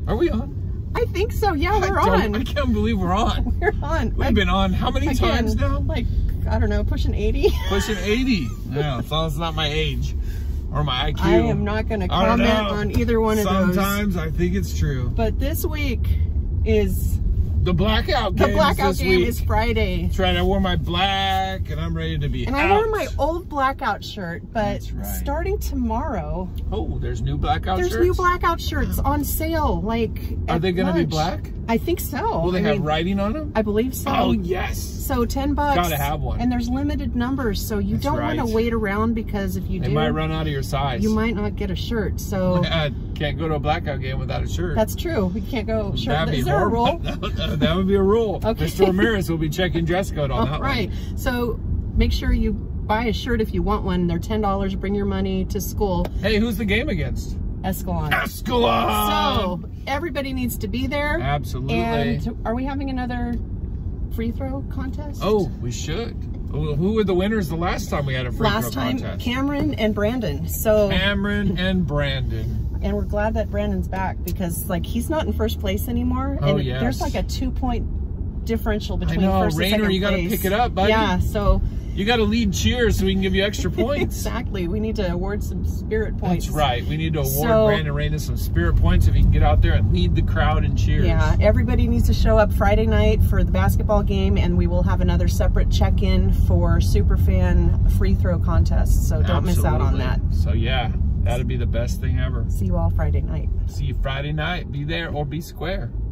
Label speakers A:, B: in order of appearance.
A: Are we on?
B: I think so. Yeah, we're on.
A: I can't believe we're on.
B: We're on.
A: We've been on how many times now?
B: Like, I don't know, pushing 80.
A: Pushing 80. Yeah, as long as it's not my age or my IQ.
B: I am not going to comment on either one of those.
A: Sometimes I think it's true.
B: But this week is...
A: The blackout game.
B: The blackout game is Friday.
A: That's right. I wore my black and I'm ready to be out.
B: And I wore my old blackout shirt, but starting tomorrow...
A: Oh, there's new blackout shirts?
B: There's new blackout shirts on sale, like
A: Are they going to be black?
B: I think so.
A: Will they have writing on them?
B: I believe so.
A: Oh, yes.
B: So $10.
A: Gotta have one.
B: And there's limited numbers, so you don't want to wait around because if you do...
A: It might run out of your size.
B: You might not get a shirt, so...
A: Can't go to a blackout game without a shirt.
B: That's true. We can't go...
A: Is there a rule? That would be a rule.
B: Okay.
A: Mr. Ramirez will be checking dress code on that one.
B: Right. So make sure you buy a shirt if you want one. They're $10. Bring your money to school.
A: Hey, who's the game against?
B: Escalon.
A: Escalon!
B: So everybody needs to be there.
A: Absolutely.
B: And are we having another free throw contest?
A: Oh, we should. Who were the winners the last time we had a free throw contest?
B: Last time, Cameron and Brandon. So
A: Cameron and Brandon.
B: And we're glad that Brandon's back because, like, he's not in first place anymore.
A: Oh,
B: and
A: yes.
B: there's like a 2-point differential between first and second
A: Rainer, you got to pick it up, buddy.
B: Yeah, so...
A: You got to lead cheers so we can give you extra points.
B: Exactly. We need to award some spirit points.
A: That's right. We need to award Brandon Rainer some spirit points if he can get out there and lead the crowd in cheers.
B: Yeah, everybody needs to show up Friday night for the basketball game, and we will have another separate check-in for Superfan free throw contest. So don't miss out on that.
A: So yeah, that'd be the best thing ever.
B: See you all Friday night.
A: See you Friday night. Be there or be square.